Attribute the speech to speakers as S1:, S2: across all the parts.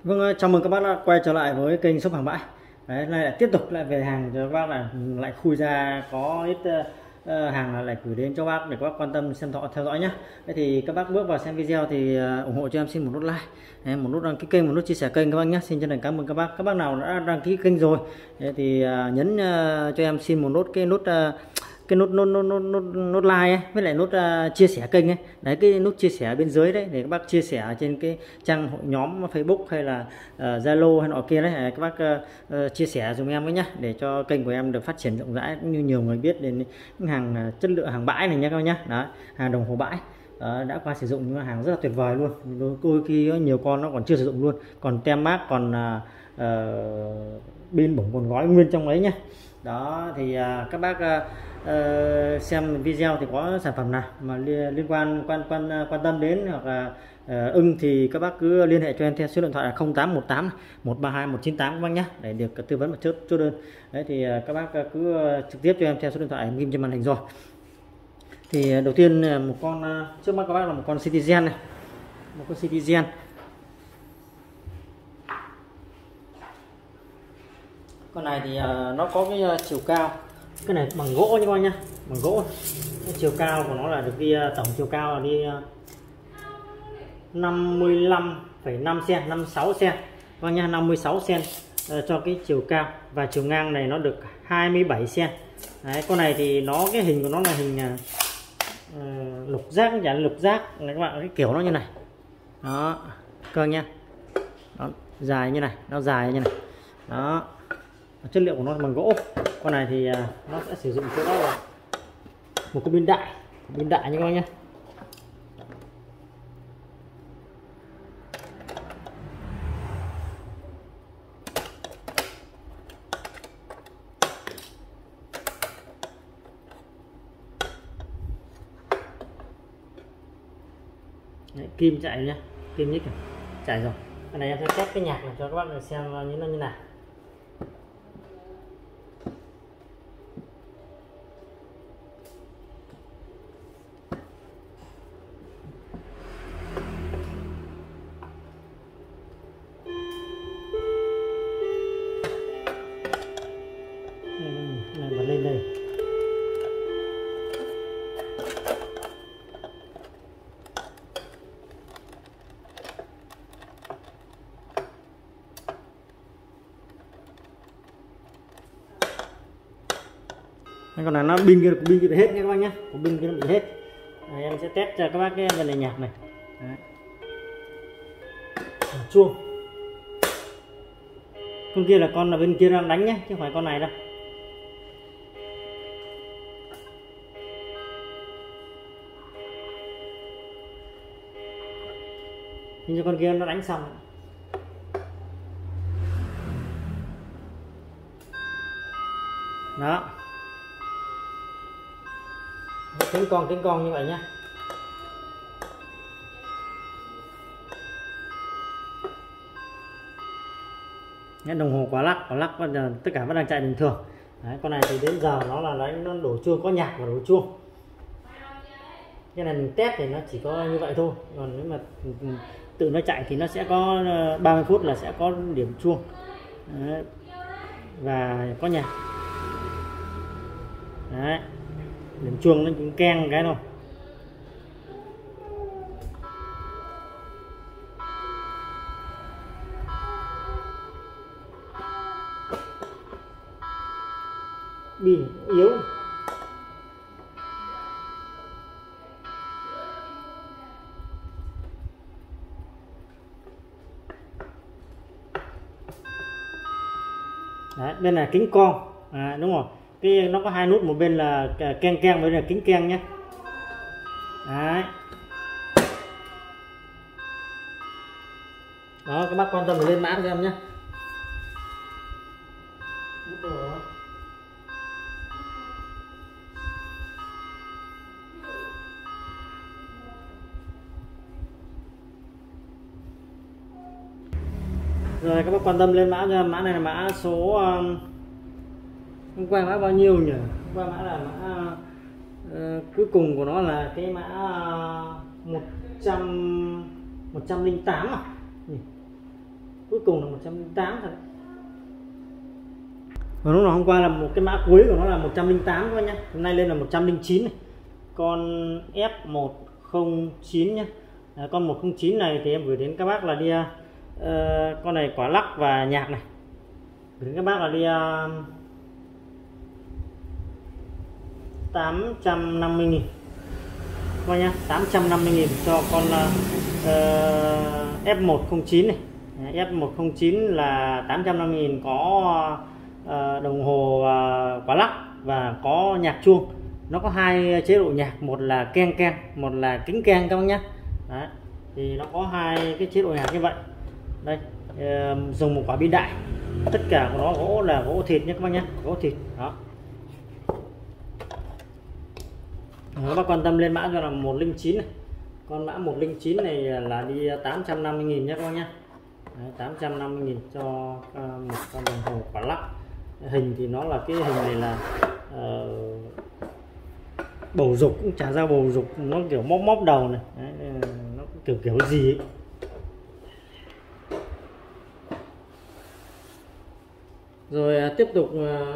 S1: Vâng, chào mừng các bác đã quay trở lại với kênh Shop Hàng Bãi. Đấy, nay lại tiếp tục lại về hàng cho các bác, là lại khui ra có ít hàng là lại gửi đến cho bác để các bác quan tâm xem theo dõi nhé. Thế thì các bác bước vào xem video thì ủng hộ cho em xin một nút like, đấy, một nút đăng ký kênh, một nút chia sẻ kênh các bác nhé. Xin chân thành cảm ơn các bác. Các bác nào đã đăng ký kênh rồi thì nhấn cho em xin một nút nút like ấy, với lại nút chia sẻ kênh ấy. Đấy, cái nút chia sẻ bên dưới đấy để các bác chia sẻ trên cái trang hội nhóm Facebook hay là Zalo hay nọ kia đấy, các bác chia sẻ dùm em với nhá, để cho kênh của em được phát triển rộng rãi cũng như nhiều người biết đến những hàng chất lượng, hàng bãi này nhá các bác nhá. Đó, hàng đồng hồ bãi đã qua sử dụng nhưng mà hàng rất là tuyệt vời luôn. Đôi khi nhiều con nó còn chưa sử dụng luôn, còn tem mác, còn pin bổng còn gói nguyên trong ấy nhá. Đó thì các bác xem video thì có sản phẩm nào mà liên quan tâm đến hoặc là ưng thì các bác cứ liên hệ cho em theo số điện thoại là 0818 132 198 các bác nhé, để được tư vấn và chốt đơn. Đấy thì các bác cứ trực tiếp cho em theo số điện thoại em ghim trên màn hình rồi. Thì đầu tiên một con trước mắt các bác là một con Citizen này, một con Citizen. Con này thì nó có cái chiều cao, cái này bằng gỗ nha các bác nhá, bằng gỗ. Cái chiều cao của nó là được đi tổng chiều cao là đi 55,5 cm, 56 cm các nha, 56 cm cho cái chiều cao, và chiều ngang này nó được 27 cm. Đấy, con này thì nó cái hình của nó là hình lục giác, giả lục giác này các bạn, cái kiểu nó như này. Đó, cơ nha. Đó, dài như này, nó dài như này. Đó, chất liệu của nó bằng gỗ. Con này thì nó sẽ sử dụng chỗ đó là một cái pin đại như các bác nhé. Đấy, kim chạy nhá, kim nhích chạy rồi. Cái này em sẽ test cái nhạc này cho các bác xem như nó như nào. Này bật lên đây. Còn là nó pin kia bị hết nha các bác nhé, pin kia nó bị hết. Đây, em sẽ test cho các bác cái vấn đề nhạc này. Đấy. Chuông. Con kia là con là bên kia đang đánh nhé, chứ không phải con này đâu. Nhưng cho con kia nó đánh xong. Đó. Tiếng con như vậy nhá. Đồng hồ quả lắc tất cả vẫn đang chạy bình thường. Đấy, con này thì đến giờ nó là đánh, nó đổ chuông, có nhạc và đổ chuông. Cái này mình test thì nó chỉ có như vậy thôi, còn nếu mà tự nó chạy thì nó sẽ có 30 phút là sẽ có điểm chuông. Đấy. Và có nhạc. Đấy, điểm chuông nó cũng keng cái thôi. Pin yếu. Đấy, bên này kính con, đúng rồi, cái nó có hai nút, một bên là keng keng, bên là kính keng nhé. Đấy. Đó, các bác quan tâm thì lên mã cho em nhé. Rồi các bác quan tâm lên mã cho em. Mã này là mã số hôm qua mã bao nhiêu nhỉ? Hôm qua mã là mã cuối cùng của nó là cái mã 108 à? Cuối cùng là 108 thôi. Và lúc nào hôm qua là một cái mã cuối của nó là 108 thôi nhá. Hôm nay lên là 109 này. Con F109 nhá. Con 109 này thì em gửi đến các bác là đi con này quả lắc và nhạc này. Gửi đến các bác là đi 850.000 coi nhá, 850.000 cho con F109 này. F109 là 850.000, có đồng hồ quả lắc và có nhạc chuông. Nó có hai chế độ nhạc, một là keng keng, một là kính keng các bác nhé. Đấy, thì nó có hai cái chế độ nhạc như vậy. Đây, dùng một quả pin đại, tất cả của nó gỗ là gỗ thịt nhé các bác nhé, gỗ thịt đó. Các bác quan tâm lên mã cho là 109 này. Con mã 109 này là đi 850.000 nhé các bác nhé. 850.000 cho một con đồng hồ quả lắc. Hình thì nó là cái hình này là bầu dục, cũng chả ra bầu dục, nó kiểu móc móc đầu này. Đấy, nó kiểu gì ấy. Rồi tiếp tục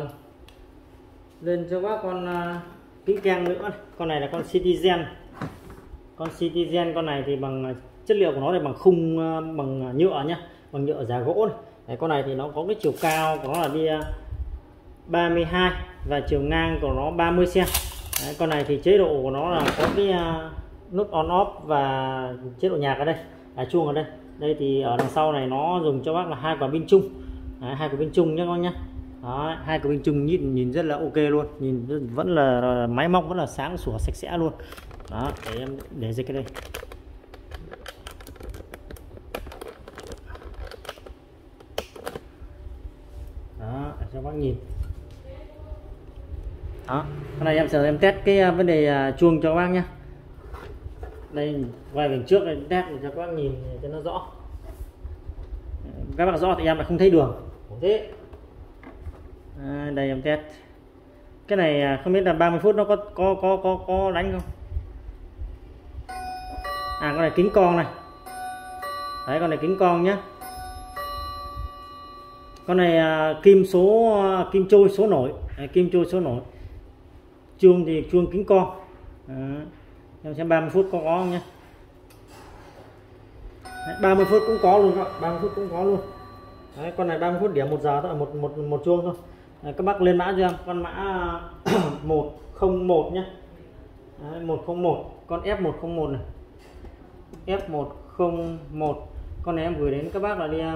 S1: lên cho bác con kính keng nữa này. Con này là con Citizen. Con Citizen con này thì bằng chất liệu của nó là bằng khung bằng nhựa nhá, bằng nhựa giả gỗ này. Đấy, con này thì nó có cái chiều cao của nó là đi 32 và chiều ngang của nó 30 cm. Đấy, con này thì chế độ của nó là có cái nút on off và chế độ nhạc ở đây, chuông ở đây. Đây thì ở đằng sau này nó dùng cho bác là hai quả pin chung. Đấy, hai quả pin chung nhé các bác nhé. Đó, hai quả pin chung nhìn rất là ok luôn, nhìn vẫn là máy móc vẫn là sáng sủa sạch sẽ luôn. Đó, để em để dưới cái đây. Đó, để cho bác nhìn. Đó, cái này em test cái vấn đề chuông cho các bác nhé. Đây, quay về trước này test cho các bác nhìn cho nó rõ. Các bác rõ thì em lại không thấy đường. Thế. Đây em test. Cái này không biết là 30 phút nó có đánh không? Con này kính con này. Đấy, con này kính con nhá. Con này kim trôi số nổi. Đấy, kim trôi số nổi. Chuông thì chuông kính con. Em xem 30 phút có không nhé. 30 phút cũng có luôn các bạn, 30 phút cũng có luôn. Đấy, con này 30 phút điểm 1 giờ thôi, một chuông thôi. Đấy, các bác lên mã cho em con mã 101 nhé. Đấy, 101, con F101 này. F101, con này em gửi đến các bác là đi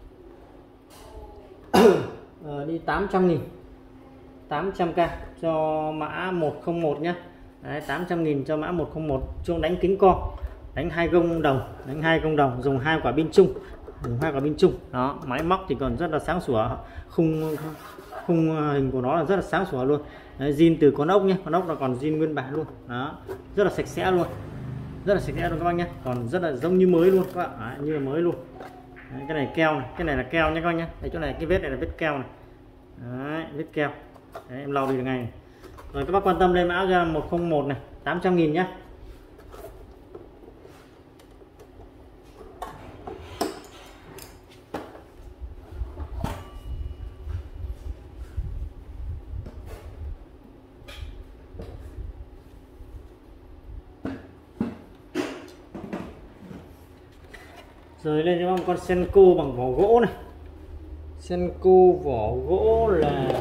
S1: đi 800.000, 800k cho mã 101 nhé. Đấy, 800.000 cho mã 101, chuông đánh kính con, đánh 2 gông đồng, dùng hai quả pin chung, đó, máy móc thì còn rất là sáng sủa, khung hình của nó là rất là sáng sủa luôn. Đấy, zin từ con ốc nhé, con ốc là còn zin nguyên bản luôn, đó, rất là sạch sẽ luôn, các bác nhé, còn rất là giống như mới luôn các bạn. Đấy, như là mới luôn. Đấy, cái này keo này, cái này là keo nhé các bác nhé. Đây, chỗ này cái vết này là vết keo này. Đấy, vết keo. Đấy, em lau đi được ngay này. Rồi các bác quan tâm lên mã ra 101 này, 800.000 nhé. Rồi lên cho một con Senko bằng vỏ gỗ này. Senko vỏ gỗ là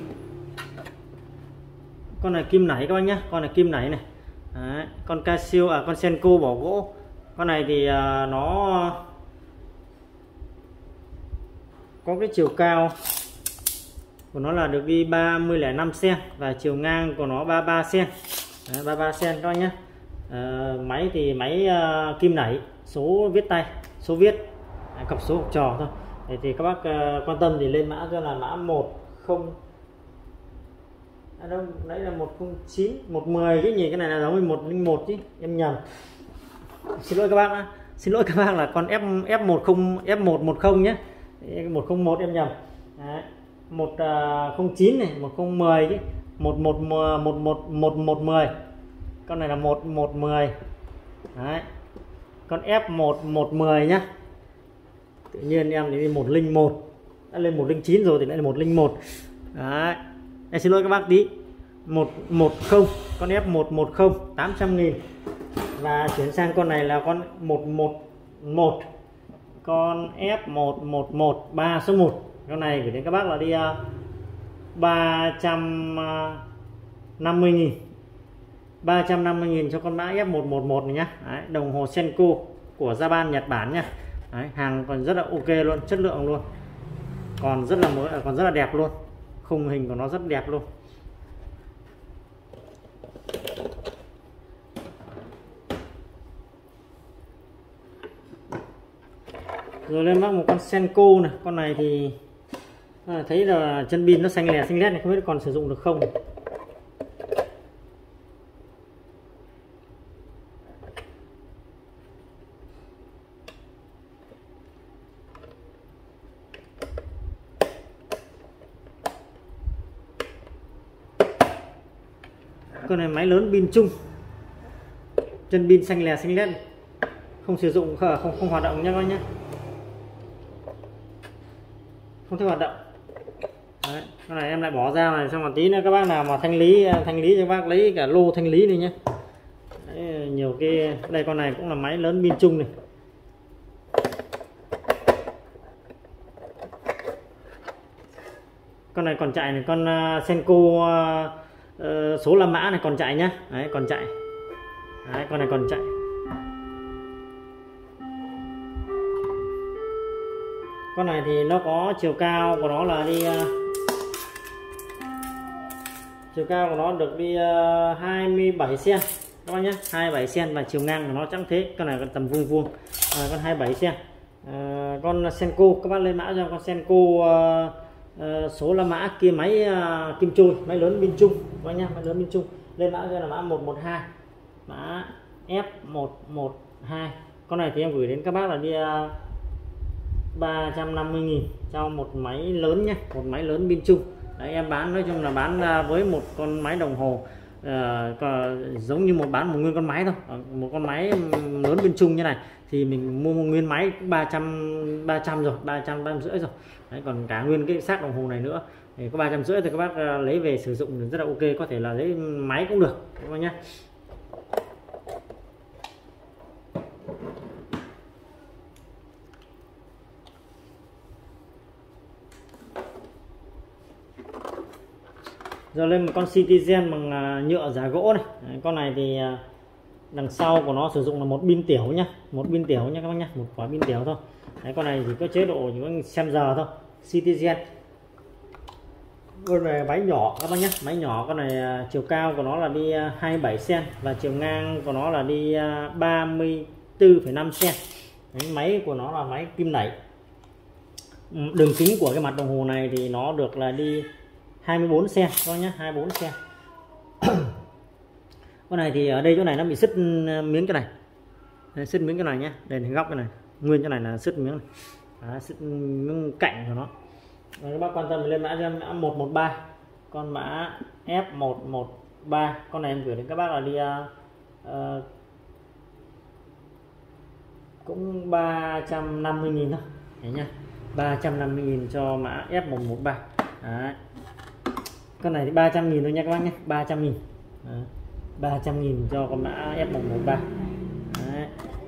S1: con này kim nảy các bác nhé, con này kim nảy này. Đấy, con Casio con Senko vỏ gỗ. Con này thì nó có cái chiều cao của nó là được đi 30,05 cm và chiều ngang của nó 33 cm. Đấy, 33 cm các bác nhé. Máy thì máy kim nảy, số viết tay, số viết, cặp số học trò thôi. Thì các bác quan tâm thì lên mã cho là mã 10 đâu, đấy là 109, 110 chứ nhỉ, cái này là giống với 101 chứ, em nhầm. Xin lỗi các bác là con F110 nhé. 101 em nhầm. Đấy, 109 này, 1010 chứ, 110. Con này là 1110. Đấy. Con F1110 nhá. tự nhiên em đi 101, đã lên 109 rồi thì lại là 101. Đấy, em xin lỗi các bác tí. 110, con F110 800.000. Và chuyển sang con này là con 111, con F111 3 số 1. Con này gửi đến các bác là đi 350.000. 350.000 cho con mã F111 này nhá. Đấy, đồng hồ Senko của Japan Nhật Bản nhá. Đấy, hàng còn rất là ok luôn, chất lượng luôn, còn rất là mới, còn rất là đẹp luôn, khung hình của nó rất đẹp luôn. Rồi lên bác một con Senko này. Con này thì thấy là chân pin nó xanh lè xanh lét này, không biết còn sử dụng được không. Con này máy lớn pin chung, chân pin xanh lè xanh lét, không sử dụng, không hoạt động nha các bác nhé, không thể hoạt động. Đấy, con này em lại bỏ ra này, xong một tí nữa các bác nào mà thanh lý cho bác lấy cả lô thanh lý này nhé. Đấy, nhiều cái đây, con này cũng là máy lớn pin chung này. Con này còn chạy này, con Senko số la mã này còn chạy nhá. Đấy, còn chạy. Đấy, con này còn chạy. Con này thì nó có chiều cao của nó là đi chiều cao của nó được đi 27 cm các bác nhé, 27 cm, và chiều ngang của nó chẳng thế. Con này còn tầm vuông vuông, con 27 cm. Con Senko các bác lên mã cho con Senko số la mã kia, máy kim trôi, máy lớn pin chung các bác nhé, máy lớn pin chung. Lên mã cho là mã 112, mã F112. Con này thì em gửi đến các bác là đi 350.000 cho một máy lớn nhé, một máy lớn pin chung. Đấy, em bán nói chung là bán với một con máy đồng hồ giống như bán một nguyên con máy thôi. Một con máy lớn pin chung như này thì mình mua một nguyên máy 300 rồi, 350 rồi. Đấy, còn cả nguyên cái xác đồng hồ này nữa thì có 350 thì các bác lấy về sử dụng rất là ok, có thể là lấy máy cũng được các bác nhé. Rồi lên một con Citizen bằng nhựa giả gỗ này. Đấy, con này thì đằng sau của nó sử dụng là một pin tiểu nhá, một pin tiểu nhá các bác nhá, một quả pin tiểu thôi. Đấy, con này thì có chế độ chỉ có xem giờ thôi. Citizen. Con này máy nhỏ các bác nhé, máy nhỏ. Con này chiều cao của nó là đi 27 cm và chiều ngang của nó là đi 34,5 cm. Đấy, máy của nó là máy kim nảy. Đường kính của cái mặt đồng hồ này thì nó được là đi 24 cm các bác nhé, 24 cm. Con này thì ở đây chỗ này nó bị sứt miếng cái này. Đây, sứt miếng cái này nhé, đây là góc cái này, nguyên cái này là sứt miếng này. Đấy, sứt miếng cạnh của nó. Rồi, các bác quan tâm thì lên mã cho em mã 113, con mã F113. Con này em gửi đến các bác là đi cũng 350.000 thôi. Đấy nha, 350.000 cho mã F113. Đấy. Con này thì 300.000 thôi nha các bác nhé, 300.000. 300.000 cho con mã F113. Đấy.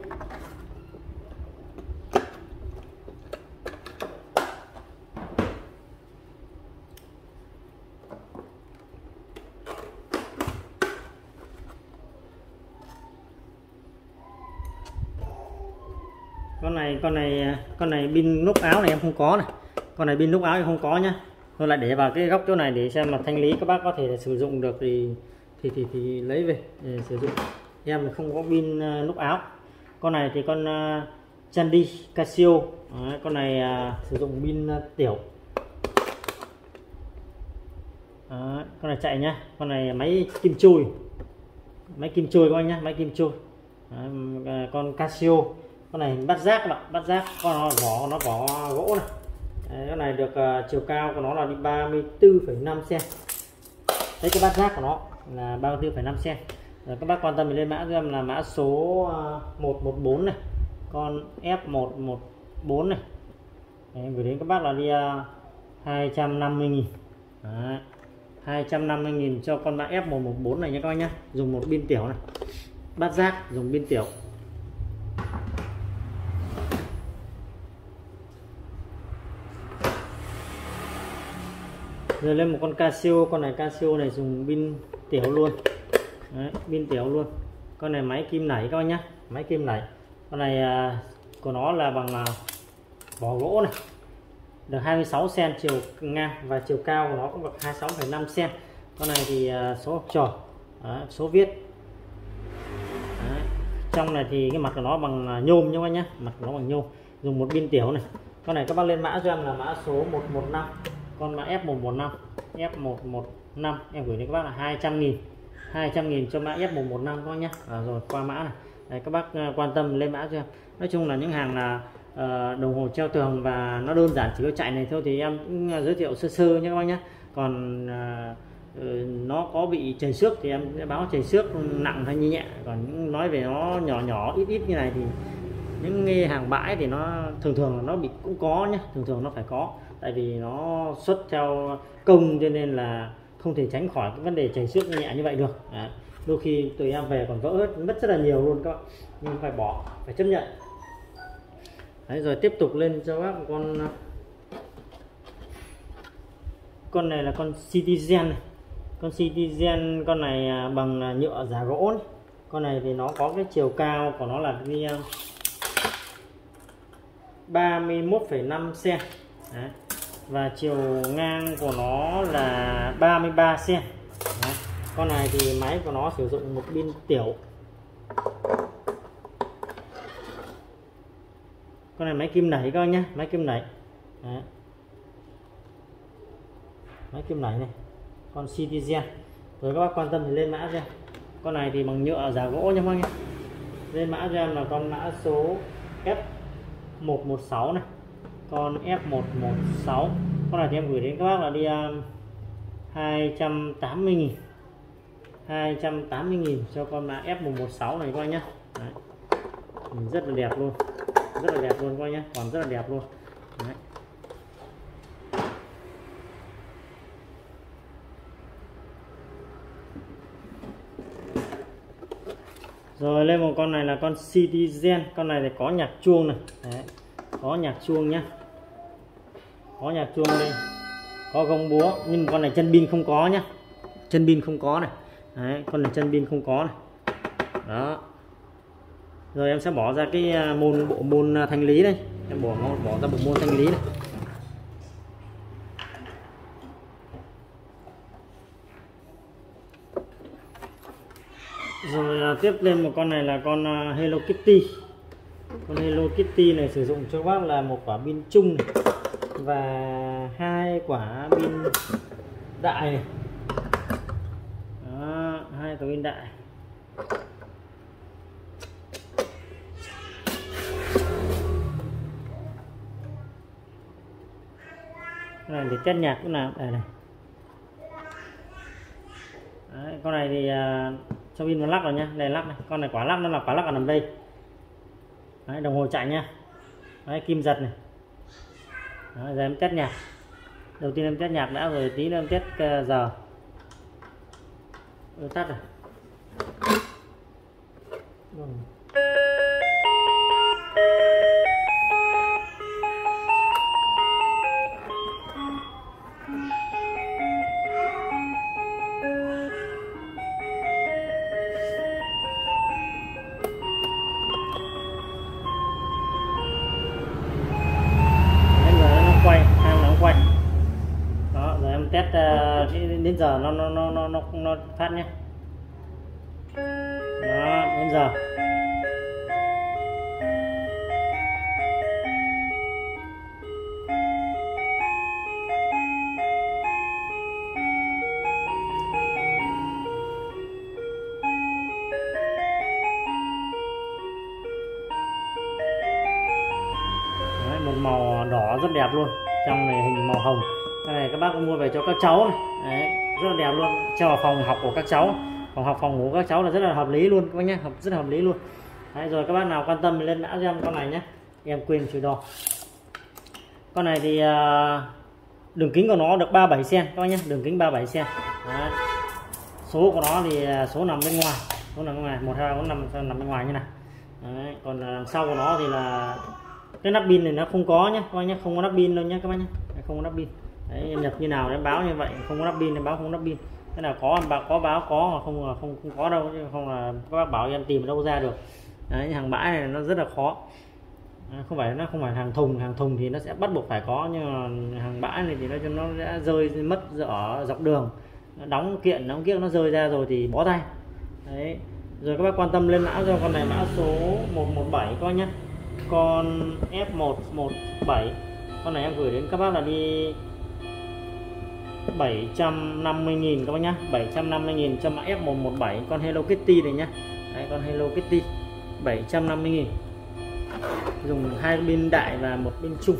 S1: Con này pin nút áo này em không có này. Con này pin nút áo em không có nhá. Tôi lại để vào cái góc chỗ này để xem mà thanh lý các bác có thể sử dụng được thì lấy về để sử dụng. Em không có pin nút áo. Con này thì con Chandy Casio. Đấy, con này sử dụng pin tiểu. Đấy, con này chạy nhá. Con này máy kim chui. Máy kim chui các anh nhá, máy kim chui. Đấy, con Casio. Con này bắt rác các bạn, bắt rác, con nó vỏ gỗ này. Đấy, con này được chiều cao của nó là đi 34,5 cm. Đấy, cái bát rác của nó là 34,5 cm. Rồi các bác quan tâm thì lên mã cho em là mã số 114 này, con F114 này. Em gửi đến các bác là đi 250.000. Đấy, 250.000 cho con mã F114 này nha các bác nhé. Dùng một pin tiểu này, bát giác dùng pin tiểu. Rồi lên một con Casio, con này Casio này dùng pin tiểu luôn. Đấy, pin tiểu luôn. Con này máy kim nảy các bác nhé, máy kim nảy. Con này của nó là bằng vỏ gỗ này, được 26 cm chiều ngang và chiều cao của nó cũng được 26,5 cm. Con này thì số học trò, số viết. Đấy. Trong này thì cái mặt của nó bằng nhôm nha các bác nhé, mặt của nó bằng nhôm, dùng một pin tiểu này. Con này các bác lên mã cho em là mã số 115, con mã F115, F115 em gửi đến các bác là 200.000, 200.000 cho mã F115 các bác nhé. Rồi qua mã này. Đấy, các bác quan tâm lên mã cho em. Nói chung là những hàng là đồng hồ treo tường và nó đơn giản chỉ có chạy này thôi thì em cũng giới thiệu sơ sơ nhé các bác nhé. Còn nó có bị chảy xước thì em sẽ báo chảy xước nặng hay nhẹ. Còn nói về nó nhỏ nhỏ ít ít như này thì những hàng bãi thì nó thường nó bị cũng có nhé, thường nó phải có, tại vì nó xuất theo công cho nên là không thể tránh khỏi cái vấn đề chảy xước nhẹ như vậy được. Đấy. Đôi khi tụi em về còn vỡ hết, mất rất là nhiều luôn các bạn, nhưng phải bỏ, phải chấp nhận. Đấy, rồi tiếp tục lên cho bác một con này là con Citizen này. Con Citizen, con này bằng nhựa giả gỗ này. Con này thì nó có cái chiều cao của nó là đi 31,5 cm. Đấy. Và chiều ngang của nó là 33 cm. Đấy. Con này thì máy của nó sử dụng một pin tiểu. Con này máy kim nảy các bác nhé, máy kim nảy. Đấy. Máy kim nảy này, con Citizen. Rồi các bác quan tâm thì lên mã cho em. Con này thì bằng nhựa giả gỗ nha các bác nhé. Lên mã cho em là con mã số F116 này, con F116. Con này thì em gửi đến các bác là đi 280.000, 280.000 cho con mã F116 này các bác nhé. Đấy. Rất là đẹp luôn, rất là đẹp luôn các bác nhé, còn rất là đẹp luôn. Đấy. Rồi lên một con này là con Citizen. Con này thì có nhạc chuông này. Đấy. Có nhạc chuông nhá, có nhạc chuông đây, có gông búa, nhưng con này chân pin không có nhá, chân pin không có này. Đấy, con này chân pin không có này. Đó. Rồi em sẽ bỏ ra cái bộ môn thanh lý đây, em bỏ ra bộ môn thanh lý này. Rồi tiếp lên một con này là con Hello Kitty. Con Hello Kitty này sử dụng cho bác là một quả pin chung này, và 2 quả pin đại này. Đó, 2 quả pin đại. Cái này để test nhạc cũng làm đây này. Đấy, con này thì cho pin vào lắc rồi nhá, đây lắc này. Con này quả lắc, nó là quả lắc ở nằm đây. Đấy, đồng hồ chạy nha. Đấy, kim giật này. Đấy, giờ em test nhạc. Đầu tiên em test nhạc đã, rồi tí nữa em test giờ. Tắt rồi. Test đến giờ nó phát nhé. Đó, đến giờ. Đấy, một màu đỏ rất đẹp luôn, trong này hình màu hồng. Cái này các bác mua về cho các cháu này. Đấy, rất là đẹp luôn, cho vào phòng học của các cháu, phòng học phòng ngủ các cháu là rất là hợp lý luôn các bác nhé, rất là hợp lý luôn. Đấy, rồi các bác nào quan tâm lên mã cho em con này nhé. Em quên chữ đo. Con này thì đường kính của nó được 37 cm các bác nhé, đường kính 37 cm. Đấy. Số của nó thì số nằm bên ngoài, số nằm bên ngoài 1 2 3 4 5 nằm bên ngoài như này. Đấy. Còn đằng sau của nó thì là cái nắp pin này nó không có nhé các bác nhé, không có nắp pin đâu nhé các bác nhé, không có nắp pin. Đấy, em nhập như nào em báo như vậy, không có nắp pin em báo không có nắp pin. Cái nào có em có báo có, mà không có đâu, chứ không là các bác bảo em tìm ở đâu ra được. Đấy, hàng bãi này nó rất là khó. Nó không phải hàng thùng thì nó sẽ bắt buộc phải có, nhưng mà hàng bãi này thì nó sẽ rơi mất ở dọc đường, đóng kiện nó rơi ra rồi thì bó tay. Đấy. Rồi các bác quan tâm lên mã cho con này, mã số 117 các bác nhé, con F117. Con này em gửi đến các bác là đi 750.000 các bác nhá, 750.000 cho mã F117, con Hello Kitty này nhá. Đấy, con Hello Kitty 750.000, dùng 2 pin đại và 1 pin chung.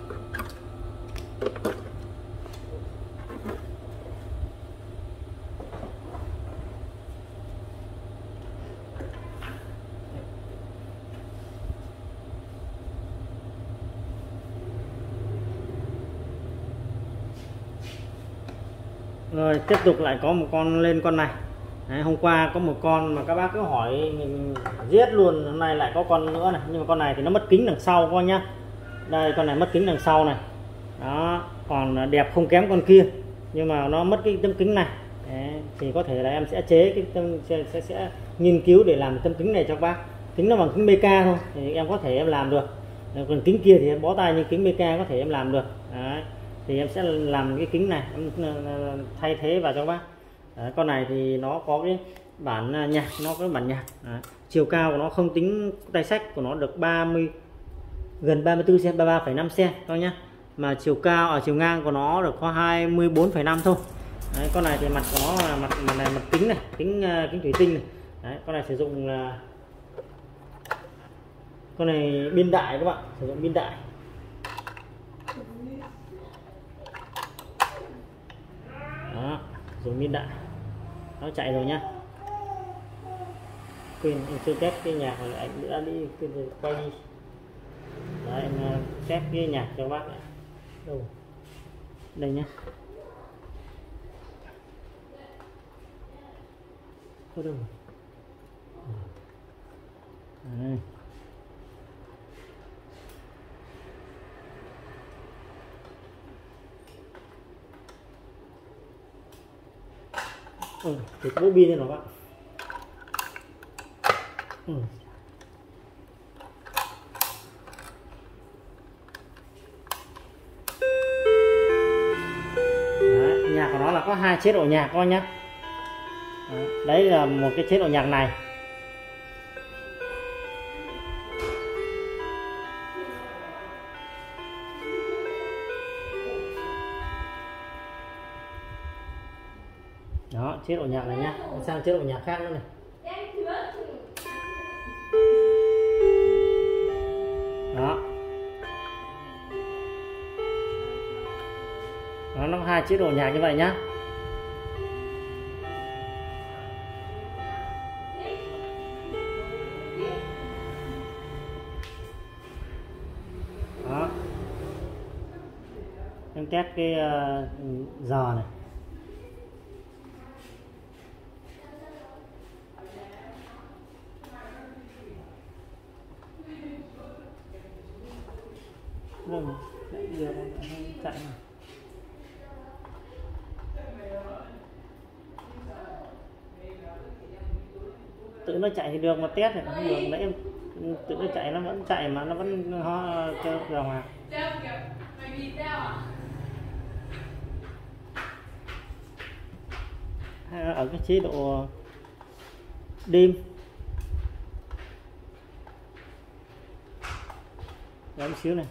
S1: Rồi tiếp tục lại có một con lên con này. Đấy, hôm qua có một con mà các bác cứ hỏi mình giết luôn, hôm nay lại có con nữa này, nhưng mà con này thì nó mất kính đằng sau coi nhá. Đây, con này mất kính đằng sau này. Đó, còn đẹp không kém con kia, nhưng mà nó mất cái tấm kính này. Đấy, thì có thể là em sẽ chế cái sẽ nghiên cứu để làm tấm kính này cho các bác. Kính nó bằng kính BK thôi thì em có thể em làm được. Còn kính kia thì em bó tay, như kính BK có thể em làm được. Đấy, thì em sẽ làm cái kính này em thay thế vào cho các bác. Đấy, con này thì nó có cái bản nhạc, nó có bản nhạc. Đấy, chiều cao của nó không tính tay sách của nó được gần 34 cm, 33,5 cm thôi nhá. Mà chiều cao ở chiều ngang của nó được có 24,5 thôi. Đấy, con này thì mặt của nó là mặt kính này, kính thủy tinh này. Đấy, con này sử dụng là con này pin đại các bạn, sử dụng pin đại. Đó, dùng pin đại. Nó chạy rồi nhá. Quên em chưa test cái nhạc rồi, anh đã đi quay đi. Đấy, em test cái nhạc cho bác này. Đâu? Đây nhá. Có đâu? Đây. Thì bố pin này nó bạn. Đấy, nhạc của nó là có 2 chế độ nhạc coi nhá. Đấy là một cái chế độ nhạc này. Đó, chế độ nhạc này nhá. Sang chế độ nhạc khác nữa này. Đó. Đó, nó có 2 chế độ nhạc như vậy nhá. Đó. Em test cái giờ này. Vâng, giờ chạy này. Tự nó chạy thì được mà test thì không được. Nãy em tự nó chạy, nó vẫn chạy mà nó vẫn cho dòng à. Ở cái chế độ đêm. Để một xíu này.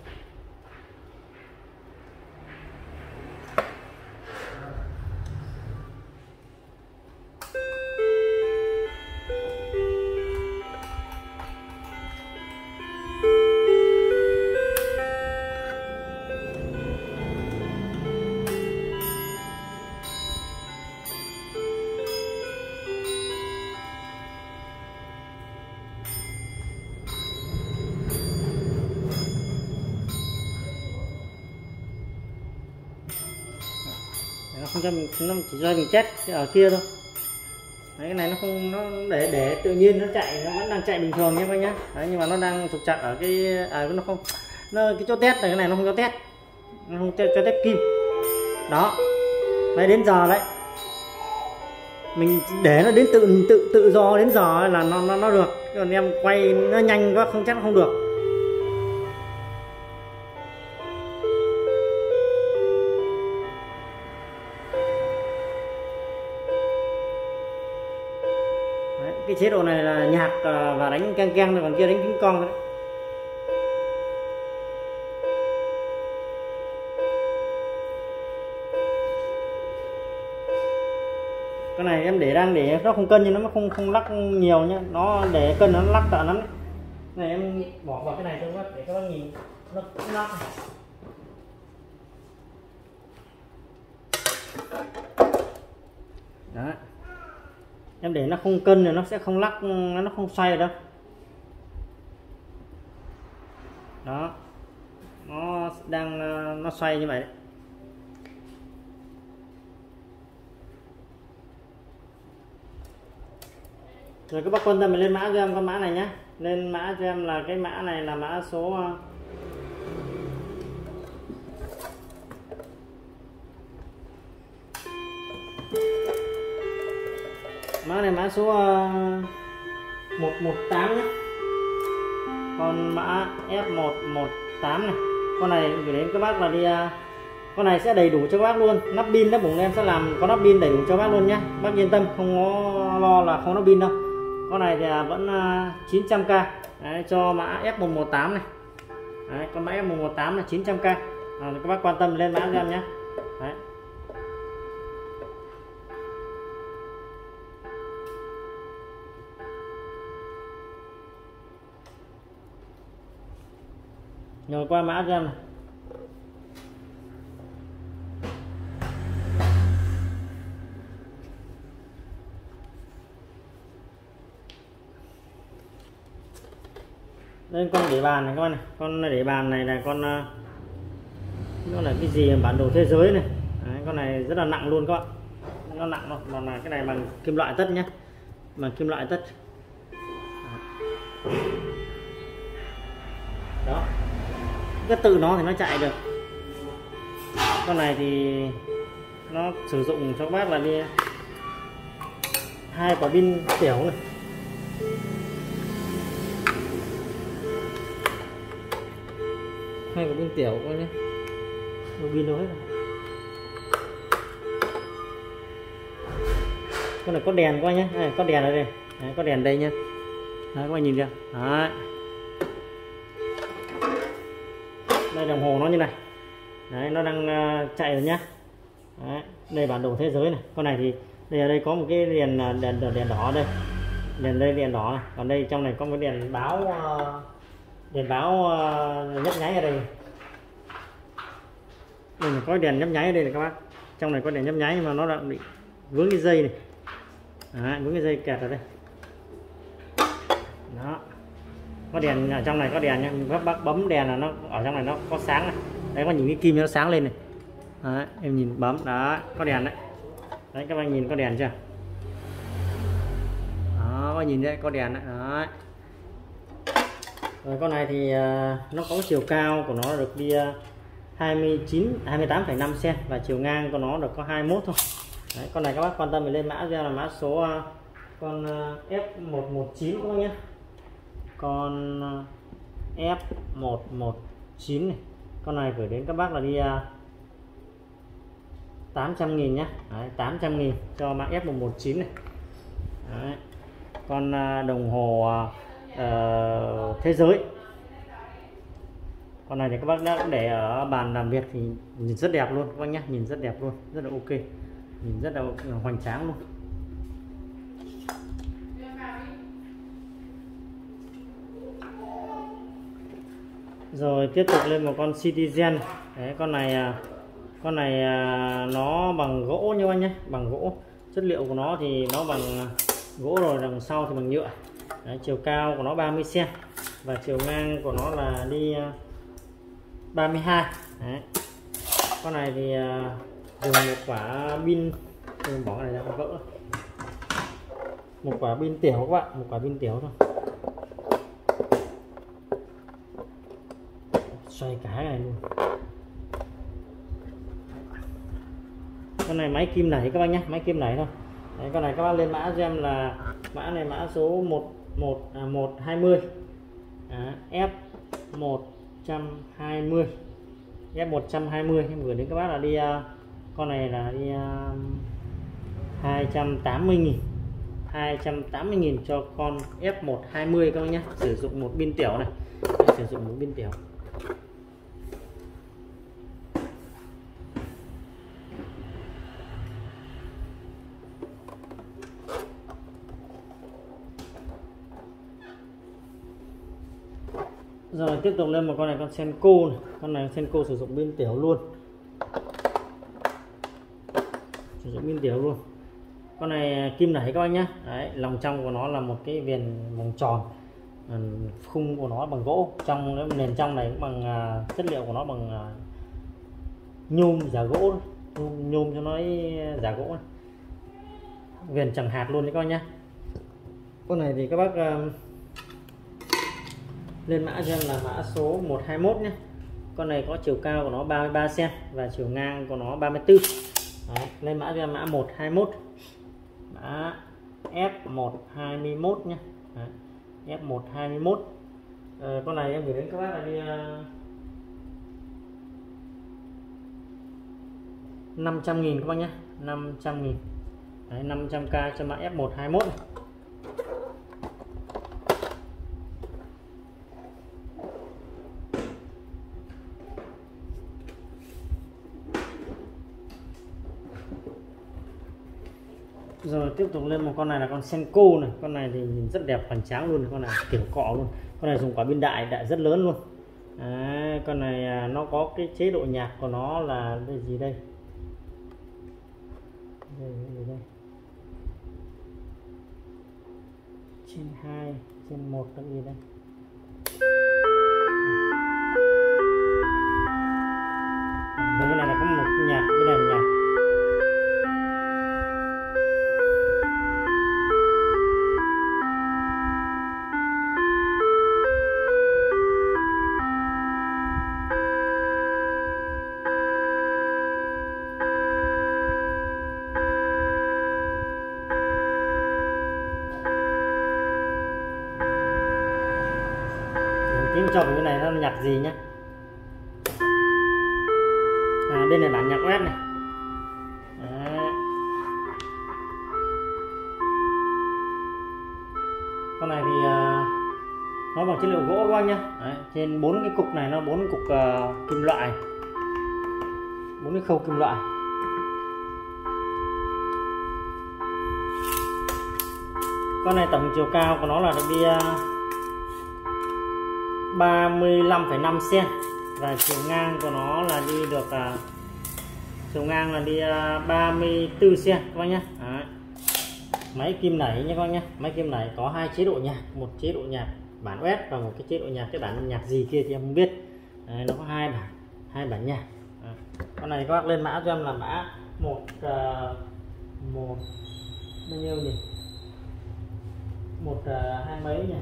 S1: nó không cho mình, nó chỉ cho mình test ở kia thôi. Đấy, cái này nó không, nó để tự nhiên nó chạy, nó vẫn đang chạy bình thường nhé các anh nhá. Đấy, nhưng mà nó đang trục trặc ở cái nó không, nó cái chỗ test này, cái này nó không cho test, nó không cho test kim đó. Đấy, đến giờ đấy mình để nó đến tự do đến giờ là nó được, còn em quay nó nhanh quá không chắc nó không được. Đấy, cái chế độ này là nhạc và đánh keng keng thôi, còn kia đánh kính cong thôi đấy. Cái này em đang để nó không cân nhưng nó không lắc nhiều nhá, nó để cân nó lắc tợ lắm đấy. Này em bỏ vào cái này cho các bác để các bác nhìn nó lắc. Đó, em để nó không cân rồi nó sẽ không lắc, nó không xoay đâu. Đó, nó đang nó xoay như vậy đấy. Rồi các bác quan tâm mình lên mã cho em con mã này nhé. Lên mã cho em là cái mã này là mã số mã số 118 nhé. Còn mã F118 này. Con này gửi đến các bác là đi con này sẽ đầy đủ cho các bác luôn. Nắp pin nắp bụng em sẽ làm có nắp pin đầy đủ cho bác luôn nhé. Bác yên tâm, không có lo là không nắp pin đâu. Con này thì vẫn 900k. Đấy, cho mã F118 này. Đấy, con mã F118 là 900k. Các bác quan tâm lên mã cho em nhé. Đấy. Rồi qua mã cho em này. Đây con để bàn này các bạn này, con để bàn này là con nó là cái gì bản đồ thế giới này. Đấy, con này rất là nặng luôn các bạn, nó nặng đâu, còn là cái này bằng kim loại tất nhé, bằng kim loại tất. Đó, cái tự nó thì nó chạy được. Con này thì nó sử dụng cho các bác là đi 2 quả pin tiểu này. Hai quả pin tiểu coi nhé, pin đâu hết rồi. Con này có đèn coi nhé, có đèn ở đây. Đấy, có đèn đây nhé. Đấy, các bạn nhìn chưa? Đấy. Đây đồng hồ nó như này. Đấy, nó đang chạy rồi nhá. Đấy, đây bản đồ thế giới này. Con này thì đây ở đây có một cái đèn đỏ đây. Đèn đỏ này. Còn đây trong này có một đèn báo nhấp nháy ở đây. Đây có đèn nhấp nháy ở đây này các bác. Trong này có đèn nhấp nháy nhưng mà nó đã bị vướng cái dây này. Đấy, vướng cái dây kẹt ở đây. Đó. Có đèn ở trong này, có đèn nhá. Các bác bấm đèn là nó ở trong này nó có sáng này. Đấy, các bạn nhìn cái kim nó sáng lên này. Đấy, em nhìn bấm đó, có đèn đấy. Đấy, các bạn nhìn có đèn chưa? Đó, các bạn nhìn đây có đèn đấy. Đấy. Rồi con này thì nó có chiều cao của nó được đi 28,5 cm và chiều ngang của nó được có 21 thôi. Đấy, con này các bác quan tâm mình lên mã ra là mã số con F119 các bác nhé. Con F119 này. Con này gửi đến các bác là đi 800.000 nhé. Đấy, 800.000 cho mã F119 này. Đấy. Con đồng hồ thế giới. Con này thì các bác đã để ở bàn làm việc thì nhìn rất đẹp luôn các bác nhé, nhìn rất đẹp luôn, rất là ok, nhìn rất là hoành tráng luôn. Rồi tiếp tục lên một con Citizen. Đấy, con này nó bằng gỗ nha các bác nhé, bằng gỗ. Chất liệu của nó thì nó bằng gỗ, rồi đằng sau thì bằng nhựa. Đấy, chiều cao của nó 30 cm và chiều ngang của nó là đi 32. Đấy. Con này thì dùng một quả pin, mình bỏ cái này ra vỡ, một quả pin tiểu các bạn, một quả pin tiểu thôi, xoay cả cái này luôn. Con này máy kim nảy các bác nhé, máy kim nảy thôi. Đấy, con này các bác lên mã cho em là mã này mã số 120 F120 F120 em gửi đến các bác là đi con này là đi 280.000 cho con F120 các bác nhé. Sử dụng một pin tiểu này. Đấy, sử dụng một pin tiểu. Rồi tiếp tục lên một con này, con Senko này. Con này Senko sử dụng pin tiểu luôn, sử dụng pin tiểu luôn. Con này kim nảy các bác nhé. Đấy, lòng trong của nó là một cái viền vòng tròn, khung của nó bằng gỗ, trong nền trong này cũng bằng chất liệu của nó bằng nhôm giả gỗ, nhôm cho nó giả gỗ này. Viền chẳng hạt luôn đấy các bác nhé. Con này thì các bác lên mã cho em là mã số 121 nhé. Con này có chiều cao của nó 33 cm và chiều ngang của nó 34. Đấy, lên mã cho em mã 121, mã F121 nhé. Đấy, F121. Con này em gửi đến các bác là đi 500.000 các bác nhé, 500.000. Đấy, 500k cho mã F121 này. Rồi tiếp tục lên một con này là con Senko này. Con này thì nhìn rất đẹp, hoành tráng luôn, con này kiểu cọ luôn. Con này dùng quả pin đại rất lớn luôn. Đấy, con này nó có cái chế độ nhạc của nó là cái gì đây? Đây. Trên 2, trên 1 cái gì đây? Bên này là có một nhạc, bên này là nhạc. Tiếng cho cái này nó nhạc gì nhá. Đây là bản nhạc web này. Đấy. Con này thì nó bằng chất liệu gỗ các bác nhá. Đấy, trên 4 cái cục này nó 4 cục kim loại, 4 cái khâu kim loại. Con này tổng chiều cao của nó là được đi 35,5 cm và chiều ngang của nó là đi được chiều ngang là đi 34 cm các bác nhé. Đấy. Máy kim nảy nhé các bác nhé. Máy kim nảy có 2 chế độ nhạc, một chế độ nhạc bản web và một cái chế độ nhạc, cái bản nhạc gì kia thì em không biết. Đấy, nó có hai bản nhạc. Đấy. Con này các bác lên mã cho em là mã một bao nhiêu nhỉ? 120 mấy nhỉ?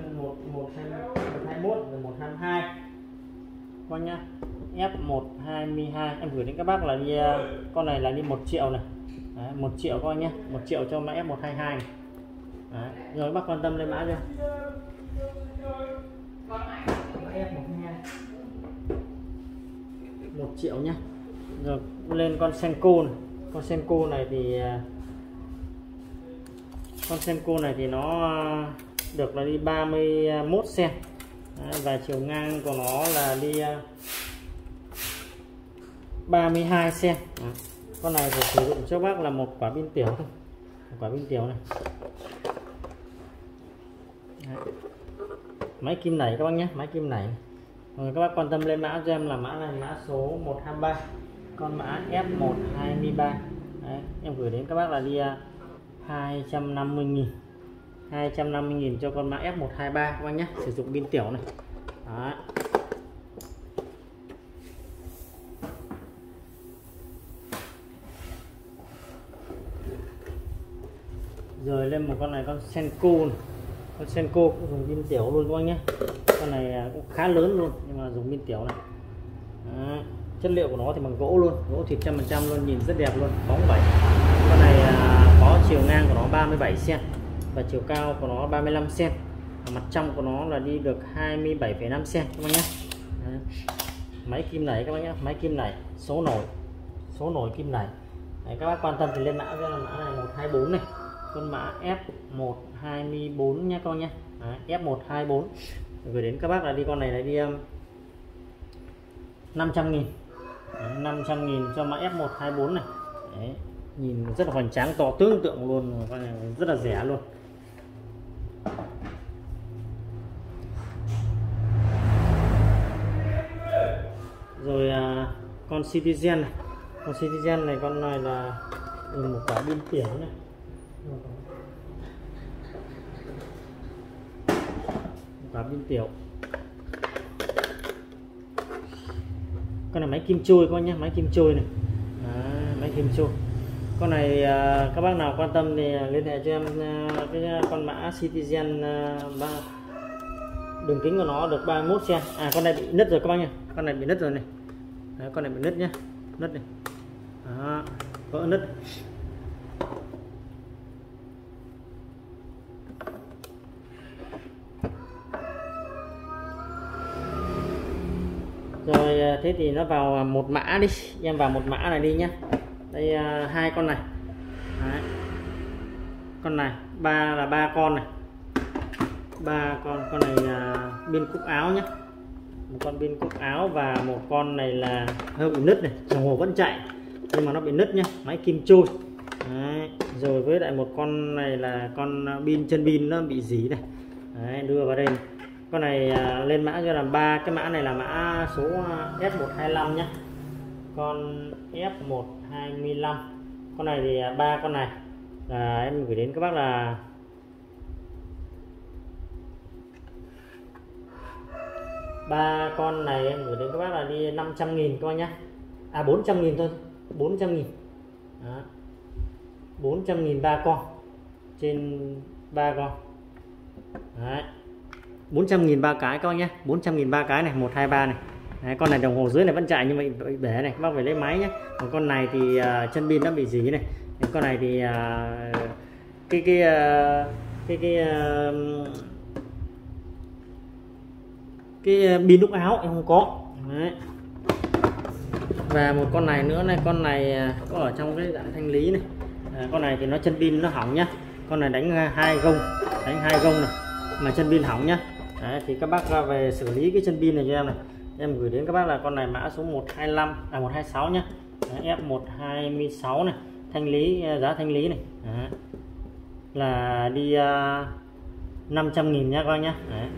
S1: 121 và 122 con nhá. F122 em gửi đến các bác là đi con này là đi 1 triệu này. Đấy, 1 triệu coi nhé, 1 triệu cho mã F122 này. Đấy, rồi bác quan tâm lên mã chưa? F122 1 triệu nhá. Rồi lên con Senko này. Con Senko này thì nó được là đi 31 cm. Đấy, và chiều ngang của nó là đi 32 cm. Đấy. Con này phải sử dụng cho bác là một quả pin tiểu thôi, một quả pin tiểu này. Đấy. Máy kim nảy các bác nhé, máy kim nảy. Rồi các bác quan tâm lên mã cho em là mã này mã số 123, con mã F123. Đấy, em gửi đến các bác là đi 250.000 cho con mã F123 các bác nhé, sử dụng pin tiểu này. Đó. Rồi lên một con này, con Senko này. Con Senko cũng dùng pin tiểu luôn các bác nhé. Con này cũng khá lớn luôn nhưng mà dùng pin tiểu này. Đó. Chất liệu của nó thì bằng gỗ luôn, gỗ thịt 100% luôn, nhìn rất đẹp luôn, bóng bẩy. Con này có chiều ngang của nó 37 cm và chiều cao của nó 35 cm. Mặt trong của nó là đi được 27,5 cm các bác nhé. Đấy. Máy kim này các bác nhé, máy kim này số nổi kim này. Đấy, các bác quan tâm thì lên mã cho là mã này 124 này, con mã F124 nha con nhé. F124 gửi đến các bác là đi con này là đi 500.000. 500.000 cho mã F124 này. Đấy, nhìn rất là hoành tráng, to tương tượng luôn, con này rất là rẻ luôn. Rồi con Citizen này, con Citizen này, con này là một quả pin tiểu này, một quả pin tiểu. Con này máy kim chui con nhé, máy kim chui này. Máy kim chui. Con này các bác nào quan tâm thì liên hệ cho em cái con mã Citizen đường kính của nó được 31 cm. Con này bị nứt rồi các bác nhé, con này bị nứt rồi này. Đấy, con này bị nứt nhé, nứt này. Đó, vỡ nứt. Rồi thế thì nó vào một mã đi, em vào một mã này đi nhé. Đây hai con này. Đấy. Con này ba con này, ba con này là pin cúc áo nhé, một con pin cúc áo và một con này là hơi bị nứt này, đồng hồ vẫn chạy nhưng mà nó bị nứt nhé, máy kim chui. Đấy. Rồi với lại một con này là con pin, chân pin nó bị dỉ này. Đấy, đưa vào đây này. Con này lên mã cho làm ba, cái mã này là mã số F125 nhé, con F125. Con này thì ba con này là em gửi đến các bác là ba con này em gửi đến các bác là đi 500.000 các bác nhé. 400.000 thôi, 400.000. 400.000 ba con, trên ba con. Đấy, 400.000 ba cái các bác nhé, 400.000 ba cái này, 1 2 3 này. Đấy, con này đồng hồ dưới này vẫn chạy nhưng mà bị bể này, các bác phải lấy máy nhé. Còn con này thì chân pin nó bị dỉ này. Con này thì cái pin đúc áo em không có. Đấy. Và một con này nữa này, con này có ở trong cái dạng thanh lý này. Con này thì nó chân pin nó hỏng nhá, con này đánh hai gông này mà chân pin hỏng nhá. Đấy, thì các bác ra về xử lý cái chân pin này cho em này, em gửi đến các bác là con này mã số 126 nhá. Đấy, F126 này, thanh lý, giá thanh lý này. Đấy. Là đi 500.000 nhá các bác nhá. Đấy.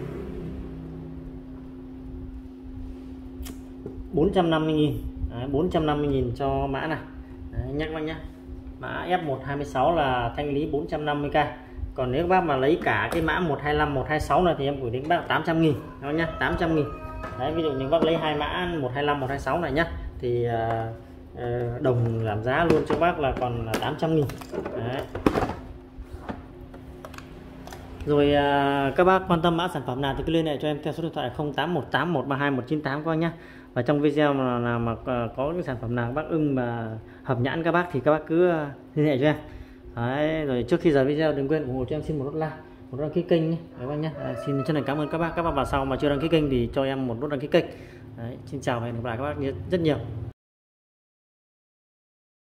S1: 450.000. Đấy, 450.000 cho mã này. Đấy, nhắc bác nhá. Mã F126 là thanh lý 450k. Còn nếu các bác mà lấy cả cái mã 125, 126 này thì em gửi đến các bác 800.000 đó nhá, 800.000. Đấy, ví dụ như bác lấy hai mã 125, 126 này nhá thì đồng giảm giá luôn cho bác là còn là 800.000. Đấy. Rồi các bác quan tâm mã sản phẩm nào thì cứ liên hệ cho em theo số điện thoại 0818132198 các bác nhé. Và trong video mà có cái sản phẩm nào các bác ưng mà hợp nhãn các bác thì các bác cứ liên hệ cho em. Đấy, rồi trước khi rời video đừng quên ủng hộ cho em xin một nút like, một đăng ký kênh nhé các bác nhé. Xin chân thành cảm ơn các bác vào sau mà chưa đăng ký kênh thì cho em một nút đăng ký kênh. Đấy, xin chào và hẹn gặp lại các bác rất nhiều.